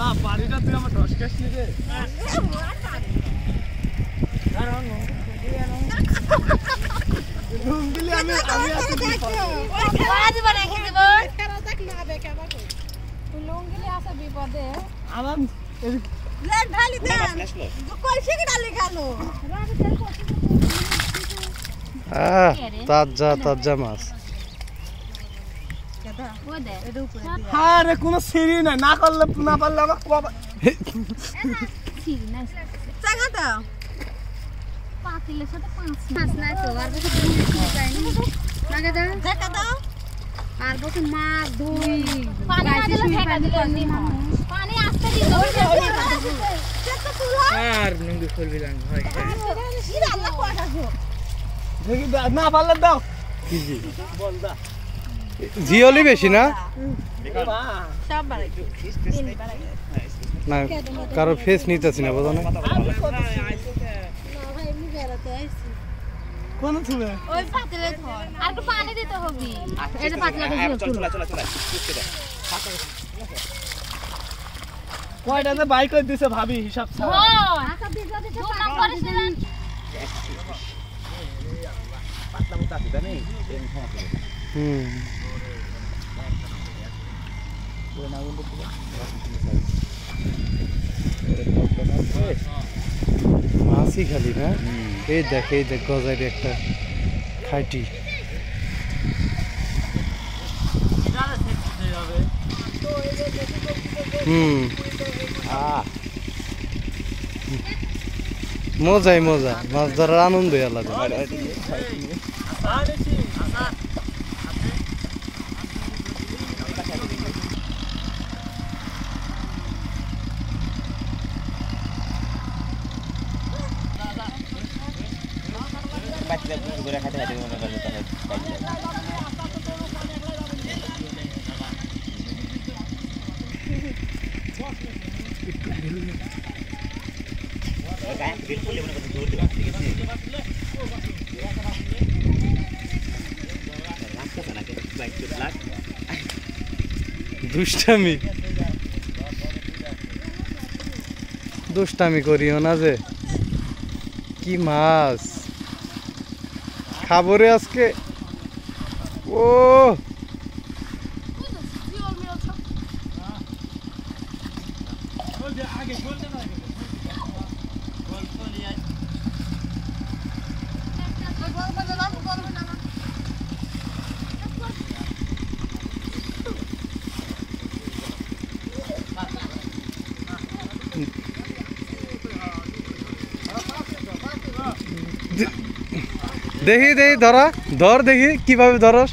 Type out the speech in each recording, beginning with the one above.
না পানিটা তুই আমার ঢসকাস নি রে লুঙ্গিলি আমি আছি আজ বানা খেতে বল খেলা দেখ না দেখে আবার তুই লুঙ্গিলি আছে বিপদে আমার লে ঢালি দে কলসি কি ডালি খালো তাজা তাজা মাছ হ্যাঁ রে কোনো সিঁড়ি নাই না করলে না পারলে আমার সিঁড়ি নাই জায়গা দাও পাতিলের সাথে পাঁচ নাই তো আর বসে লাগে দাও জায়গা দাও আর বসে মাছ ধুই পানি না দিলে ফেকা দিলে পানি আসতে দিই আর নঙ্গি খুলবি লাং ভাই সিরা আল্লাহ কোয়াটাছো দেখি না পারলে দাও কি জি বল দা জিওলি বেশি না সব বাড়াই না কারো ফেস নিতেছি না বোঝো না কোন ছুবে ওই পাতিলে ধর আর একটু পানি দিতে হবে এটা পাতলাটা দিয়ে চল কয়টাতে বাইক করে দিছে ভাবি হিসাব ছাড়া আচ্ছা দিতে দিতে নাম করিস না পাতলা মতো আছে জানি মাছই খালি না এই দেখ গজাইর একটা খাইটি মজাই মজা মাছ ধরার আনন্দই আলাদা দুষ্টামি করিও না যে কি মাছ খাবো রে আজকে ও দেখি দেখি ধর দেখি কিভাবে ধরস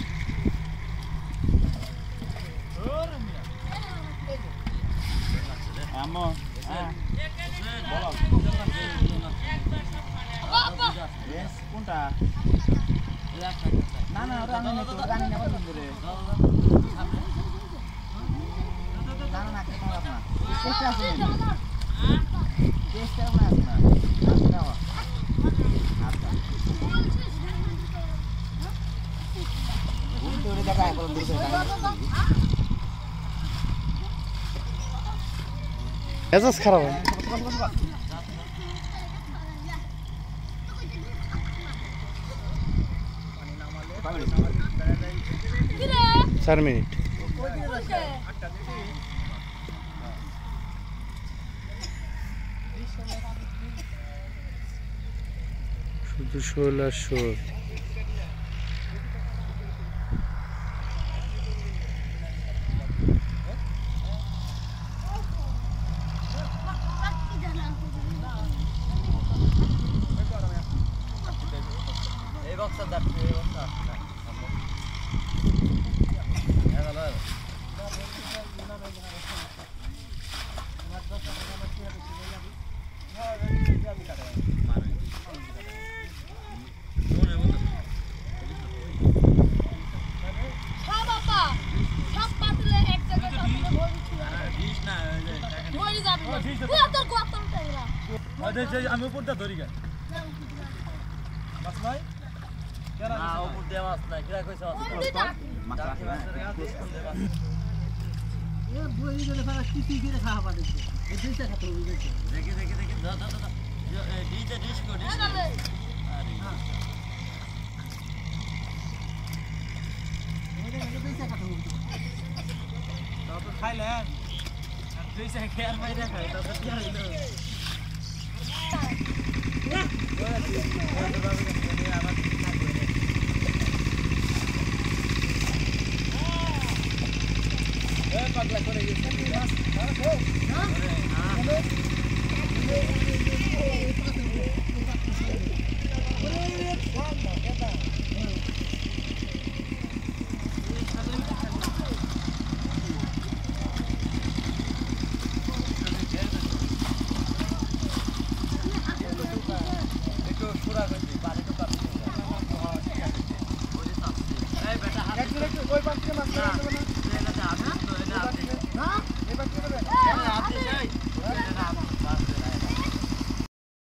মেজাজ খারাপ হয় 4 মিনিট শুধু শোল আর শোল আমি উপরটা ধরি গা মাছ নাই কেন না উপর দিয়ে মাছ নাই কিরা কইছ মাছ খাইলে দুই চাই খেয়ার মাইরা খাই তারপর কি হইলো পাগলা করে গেছে